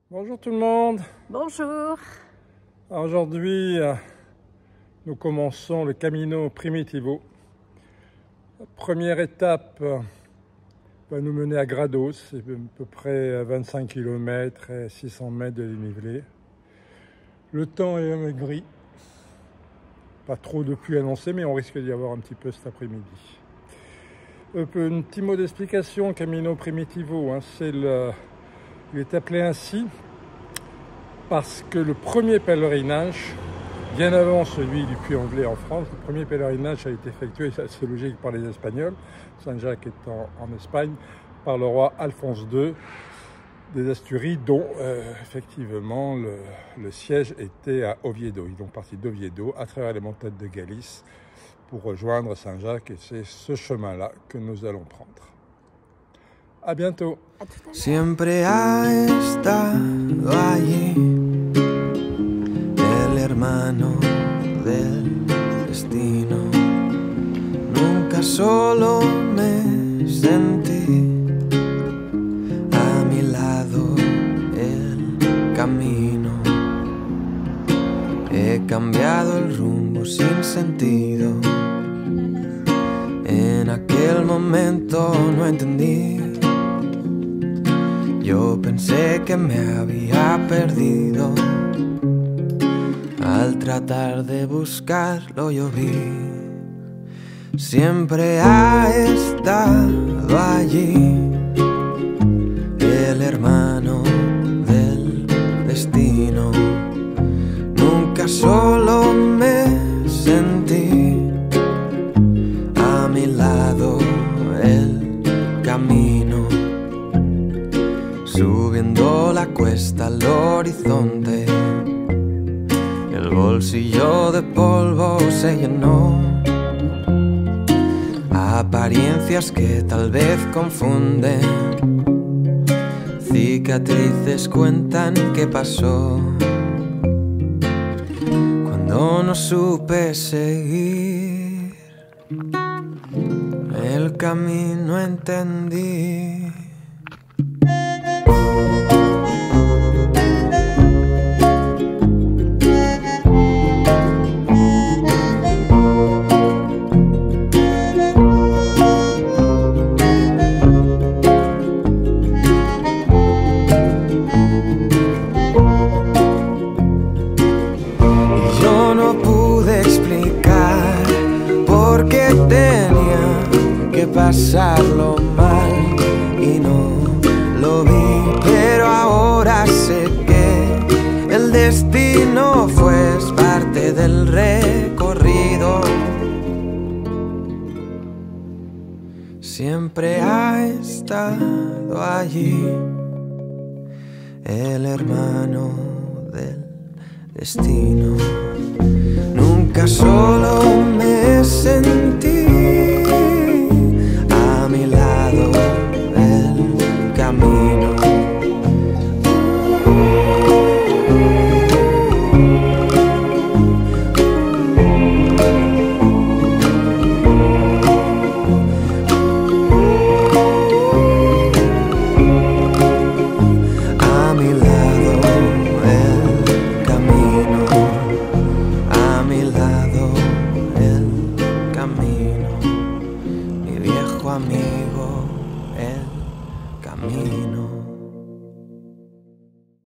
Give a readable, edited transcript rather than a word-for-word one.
Bonjour tout le monde. Bonjour. Aujourd'hui, nous commençons le Camino Primitivo. La première étape va nous mener à Grados, c'est à peu près 25 km et 600 mètres de dénivelé. Le temps est gris, pas trop de pluie annoncée, mais on risque d'y avoir un petit peu cet après-midi. Un petit mot d'explication, Camino Primitivo, il est appelé ainsi parce que le premier pèlerinage, bien avant celui du Puy-en-Velay en France, le premier pèlerinage a été effectué, c'est logique, par les Espagnols, Saint-Jacques étant en Espagne, par le roi Alphonse II des Asturies, dont effectivement le siège était à Oviedo. Ils sont partis d'Oviedo à travers les montagnes de Galice pour rejoindre Saint-Jacques, et c'est ce chemin-là que nous allons prendre. A bientôt. Siempre ha estado allí el hermano del destino. Nunca solo me sentí, a mi lado el camino. He cambiado el rumbo sin sentido. En aquel momento no entendí. Yo pensé que me había perdido. Al tratar de buscarlo yo vi. Siempre ha estado allí el hermano del destino. Nunca solo me sentí, a mi lado el camino. Subiendo la cuesta al horizonte, el bolsillo de polvo se llenó. Apariencias que tal vez confunden, cicatrices cuentan qué pasó. Cuando no supe seguir el camino entendí. Pasarlo mal y no lo vi, pero ahora sé que el destino fue parte del recorrido. Siempre ha estado allí el hermano del destino. Nunca solo me sentí, a mi lado el camino. A mi lado el camino. A mi lado el camino. Mi viejo amigo, el camino.